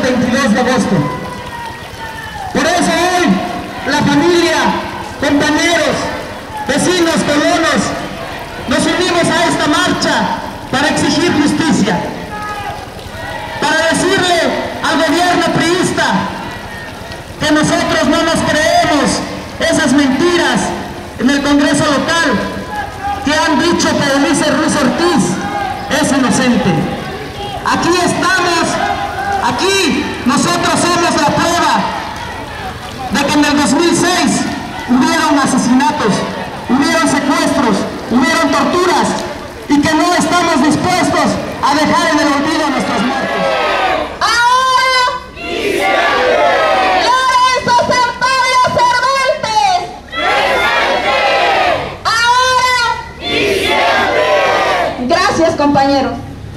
22 de agosto. Por eso hoy, la familia, compañeros, vecinos, colonos, nos unimos a esta marcha para exigir justicia, para decirle al gobierno priista que nosotros no nos creemos esas mentiras en el Congreso local que han dicho que Ulises Ruiz Ortiz es inocente. Aquí estamos, aquí nosotros somos la prueba de que en el 2006 hubieron asesinatos, hubieron secuestros, hubieron torturas y que no estamos dispuestos a dejar en el olvido a nuestros muertos. Compañeros.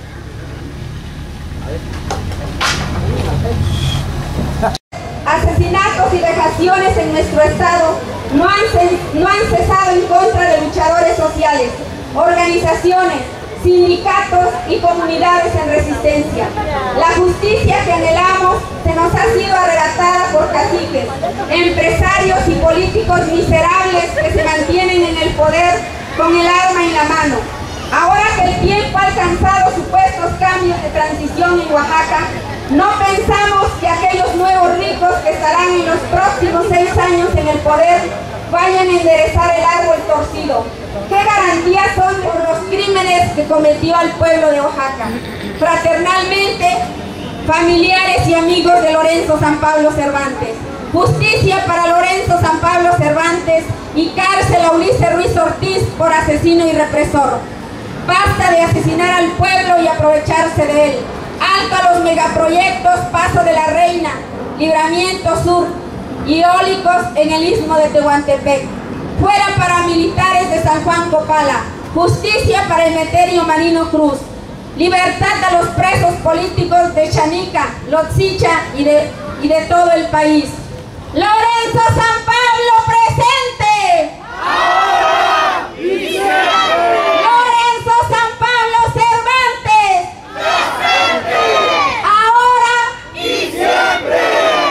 Asesinatos y vejaciones en nuestro estado no han cesado en contra de luchadores sociales, organizaciones, sindicatos y comunidades en resistencia. La justicia que anhelamos se nos ha sido arrebatada por caciques, empresarios y políticos miserables que se mantienen en el poder con el arma en la mano. Ahora que el tiempo ha alcanzado supuestos cambios de transición en Oaxaca, no pensamos que aquellos nuevos ricos que estarán en los próximos 6 años en el poder vayan a enderezar el árbol torcido. ¿Qué garantías son por los crímenes que cometió el pueblo de Oaxaca? Fraternalmente, familiares y amigos de Lorenzo San Pablo Cervantes. Justicia para Lorenzo San Pablo Cervantes y cárcel a Ulises Ruiz Ortiz por asesino y represor. Basta de asesinar al pueblo y aprovecharse de él. Alto a los megaproyectos Paso de la Reina, Libramiento Sur y eólicos en el istmo de Tehuantepec. Fuera paramilitares de San Juan Copala. Justicia para Emeterio Marino Cruz. Libertad a los presos políticos de Chanica, Lotzicha y de todo el país. Lorenzo San Pablo presente. Ahora y siempre. Lorenzo San Pablo Cervantes presente. Ahora y siempre.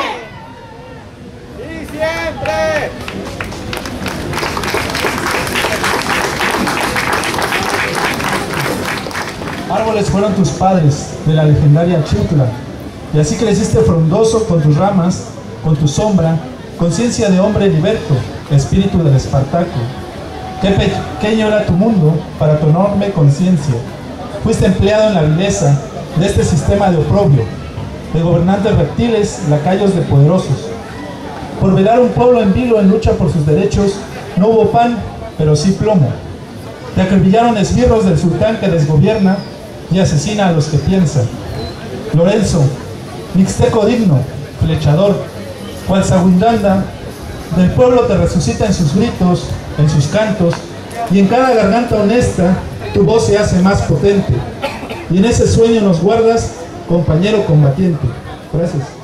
Y siempre. Árboles fueron tus padres de la legendaria Chutla, y así creciste frondoso con tus ramas, con tu sombra, conciencia de hombre liberto, espíritu del Espartaco. Qué pequeño era tu mundo para tu enorme conciencia. Fuiste empleado en la vileza de este sistema de oprobio, de gobernantes reptiles, lacayos de poderosos. Por velar un pueblo en vilo en lucha por sus derechos, no hubo pan, pero sí plomo. Te acribillaron esbirros del sultán que desgobierna y asesina a los que piensan. Lorenzo, mixteco digno, flechador, cual Sagundanda, del pueblo te resucita en sus gritos, en sus cantos, y en cada garganta honesta tu voz se hace más potente. Y en ese sueño nos guardas, compañero combatiente. Gracias.